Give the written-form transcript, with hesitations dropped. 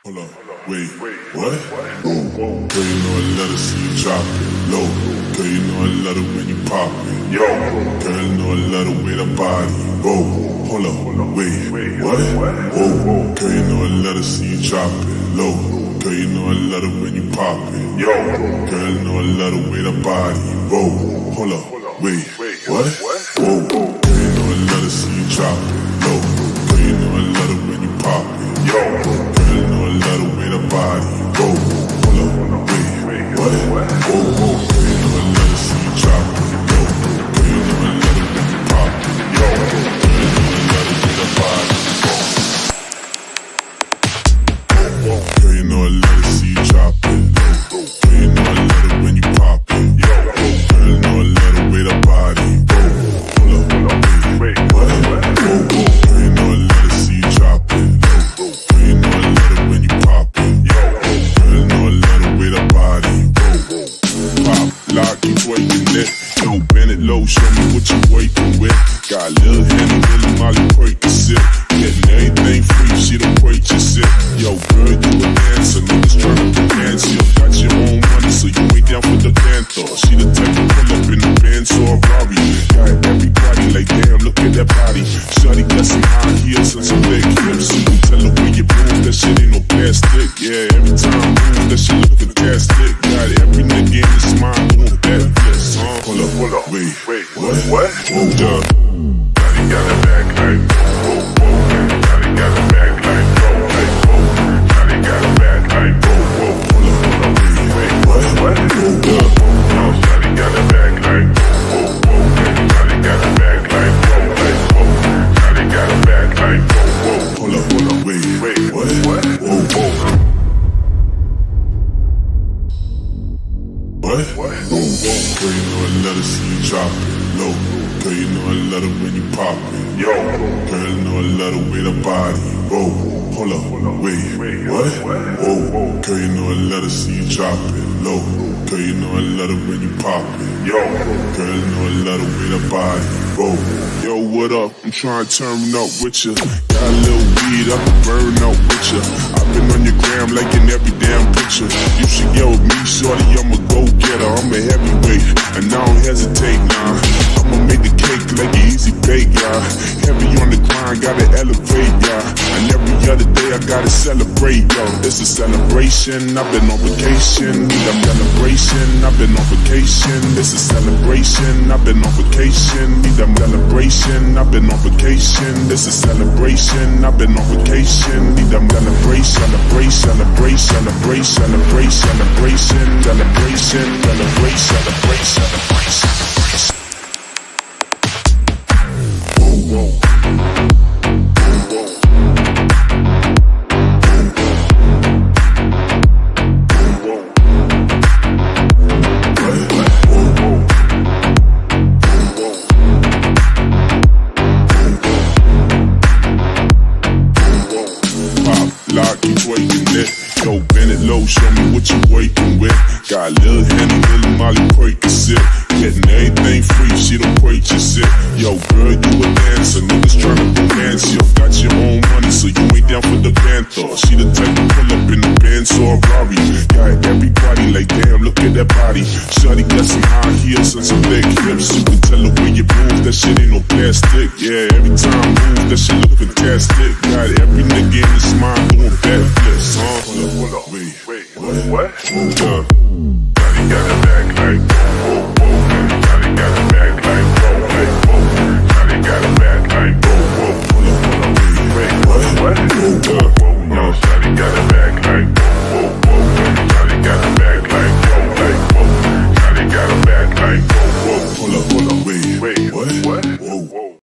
Hold up, wait, what? Girl, you know I love to see you drop it low. Girl, you know I love it when you pop it. Yo, girl, you know I love the way the body roll. Hold up, wait, what? Whoa, girl, you know I love to see you drop it low. Girl, you know I love it when you pop it. Yo, girl, you know I love the way the body roll. Hold up, wait, what? Whoa, girl, you know I love to see you drop it low. Girl, you know I love it when you pop it. Yo, girl, you know I love the way the body go. Hold up, wait, what? Whoa, girl, you know I love to see you drop it. Yo, girl, you know I love it when you pop it. Yo, girl, you know I love the way the body go. Girl, you know I love to see you drop it. Girl, you know I love it when you pop it. Yo, girl, you know I love the way the body go. Hold up, wait, what? Whoa, girl, you know I love to see you drop it. Yo, bend it low, show me what you working with. Got a little handy, little Molly Percocet. Getting everything free, she don't purchase it. Yo, girl, you a dancer, niggas tryna romance you. Got your own money, so you ain't down for the panther. She the type to pull up in the Benz or a Rari. Got everybody like, damn, look at that body. Shawty got some high heels and some big hips. You can tell the way you move, that shit ain't no plastic. Yeah, every time I move, that shit look fantastic. Got every nigga in his mind doing backflips. Hold up, wait, what? Hold up. Shawty got a back like, whoa. Shawty got a back like, whoa. Shawty got a back like, whoa. Hold up, wait, what? Hold up. Shawty got a back like, whoa. Shawty got a back like, whoa. Shawty got a back like, whoa. Hold up, wait, what? Whoa. What? Girl, you know I love to see you drop it low. Girl, you know I love it when you pop it. Yo, girl, you know I love the way the body roll. Hold up, wait, what? Whoa, girl, you know I love to see you drop it low. Girl, you know I love it when you pop it. Yo, girl, you know I love the way the body roll. Yo, what up? I'm trying to turn up with ya. Got a little weed up and burn up with ya. I've been on your gram like in every damn picture. You should get with me, shorty, I'm a go-getter. I'm a heavyweight, and I don't hesitate, nah. I'ma make the cake like an easy bake, yeah. Heavy on the grind, gotta elevate, yeah. And every other day I gotta celebrate, yo. It's a celebration, I've been on vacation. Need a celebration, I've been on vacation. It's a celebration, I've been on vacation. Need a celebration, I've been on vacation. It's a celebration, I've been on vacation. Need a celebration, celebration, Whoa. Yo, bend it low, show me what you working with. Got a little handy, little Molly Percocet. Getting everything free, she don't purchase it. Yo, girl, you a dancer, niggas tryna romance you. Got your own money, so you ain't down for the panther. She the type to pull up in the Benz or a Rari. Got everybody like, damn, look at that body. Shawty got some high heels and some big hips. You can tell the way you move, that shit ain't no plastic. Yeah, every time I move, that shit look fantastic. Got every nigga in his mind doing backflips. Hold up, wait, what? Hold up. Shawty got a back like, whoa. Shawty got a back like, whoa. Shawty got a back like, whoa. Hold up, wait, what? Hold up. Yo, Shawty